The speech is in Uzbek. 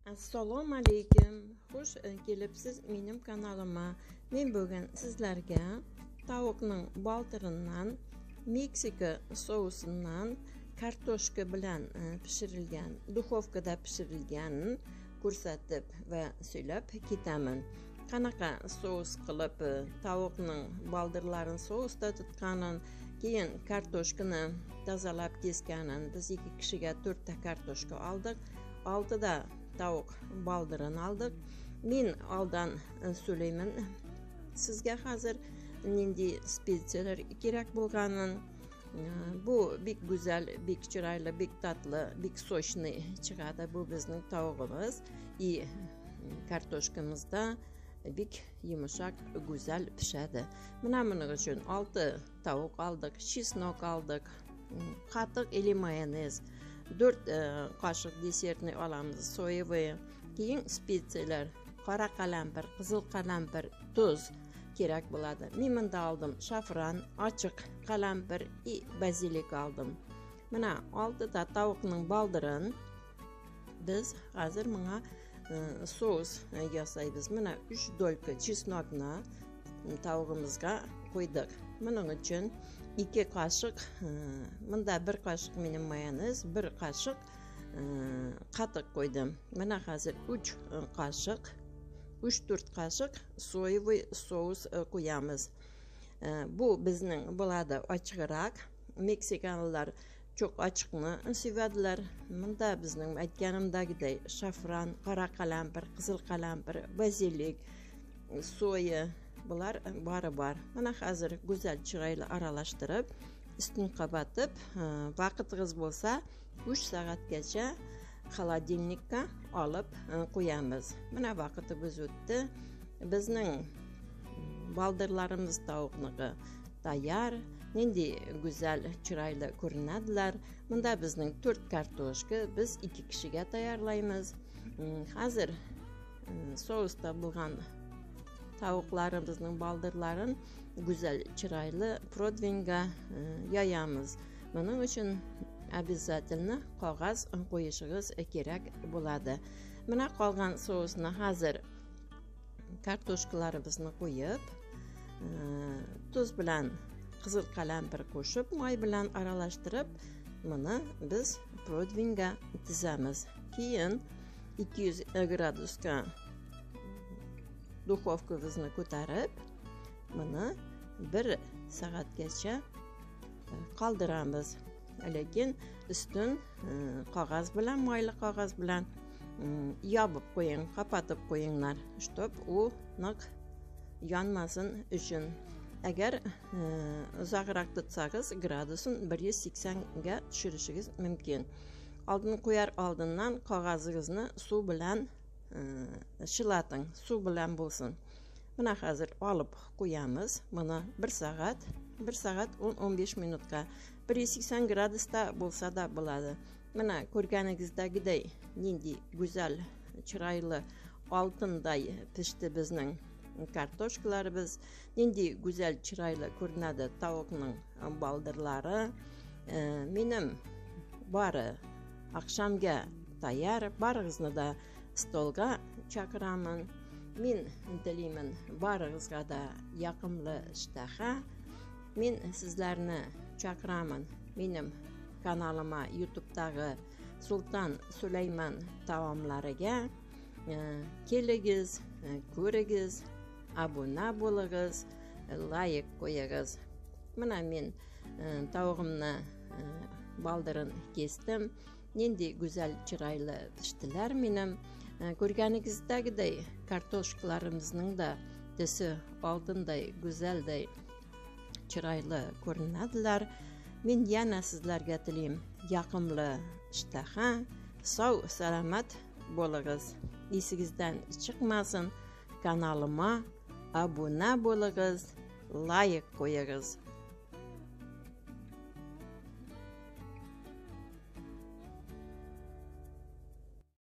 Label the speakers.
Speaker 1: Assalomu alaykum. Xush kelibsiz mening kanalıma. Men bugun sizlarga tovuqning baltiridan, Meksika sousidan, kartoshka bilan pishirilgan, duxovkada pishirilgan ko'rsatib va so'ylab ketaman. Qanaqa sous qilib tovuqning baldirlarini sousda tutganin, keyin kartoshkani tozalab kesganin, biz 2 kishiga 4 ta kartoshka oldik. 6 da tavuk baldirini aldık. Men aldan söyleyman sizga hozir nindi spetsiyalar kerak bo'lganin. Bu bek güzel, bek chiroyli, bek tatlı, bek sochni chiqadi. Bu bizning tavuğumuz. Kartoshkamizda bek yumuşak, güzel pishadi. Mana buning uchun 6 tavuk aldık, chesnok aldık, qatiq ili mayonez, 4 kaşık desertni olamiz, soyavoy, keyin spetsiyalar, qora qalampir, qizil qalampir, tuz kerak bo'ladi. Men bunda oldim shafron, ochiq qalampir, bazilik oldim. Mana 6 ta tovuqning baldirin biz hozir bunga sos yasaymiz. Mana 3 dolka chesnokni tavug'imizga qo'ydik. Buning uchun 2 kaşık, bunda 1 kaşık mening mayonez, 1 kaşık qatiq qo'ydim. Mana hozir 3 kaşık, 3-4 kaşık soyavoy sous qo'yamiz. Bu bizning bo'ladi ochiqroq. Meksikalılar çok ochiqni sevadilar. Bunda bizning aytganimdagidek shafron, qora qalampir, qizil qalampir, bazilik, soya bular bari bor. Mana hozir go'zal chiroyli aralashtirib, ustini qabatib, vaqtingiz bo'lsa 3 soatgacha xolodilnikka olib qo'yamiz. Mana vaqtimiz o'tdi. Bizning baldirlarimiz tovuqniki tayyor. Endi go'zal chiroyli ko'rinadilar. Bunda bizning 4 kartoshka biz 2 kishiga tayyorlaymiz. Hozir sousda bo'lgan tavuklarımızın baldırların güzel chiroyli protvinga yayamiz. Bunun için обязательно qog'oz qo'yishingiz kerak bo'ladi. Mana qolgan sousni hozir kartoshkalarimizni qo'yib, tuz bilan qizil qalampir qo'shib, moy bilan aralashtirib, buni biz protvinga tizamiz. Keyin 200 gradusga duxovkamizni ko'tarib, buni 1 soatgacha qoldiramiz. Lekin ustin qog'oz bilan, moyli qog'oz bilan yopib qo'ying, qapatib qo'yinglar, чтоб u yonmasin uchun. Agar uzoqroq tutsangiz gradusin 180 ga tushirishingiz mumkin. Oldin qo'yar oldindan qog'ozingizni suv bilan shilating, suv bilan bo'lsin. Mana hozir olib qo'yamiz. Buni 1 soat 10-15 minutga 180 gradusda bo'lsa da bo'ladi. Mana ko'rganingizdagidek nindi go'zal, chiroyli, oltinday pishdi bizning kartoshkalarimiz. Nindi go'zal, chiroyli ko'rinadi tovuqning baldirlari. Mening bari oqshomga tayyor. Baringizni da stolga chaqiraman. Men tilayman baringizga da yoqimli ishtaha. Men sizlarni chaqiraman mening kanalimga, YouTube'dagi Sultan Süleyman taomlariga. Keligiz, ko'rigiz, abuna bo'ligiz, like qo'yigiz. Mana men tavug'imni baldirin kesdim. Endi go'zal chiroyli pishdilar mening. Ko'rganingizdagidek kartoshkalarimizning da tisi oldinday go'zalday chiroyli ko'rinadilar. Men yana sizlarga tilayman yoqimli ishtaha, sog' salomat bo'ligiz. Esingizdan chiqmasin, kanalimga abuna bo'ligiz, like qo'yigiz.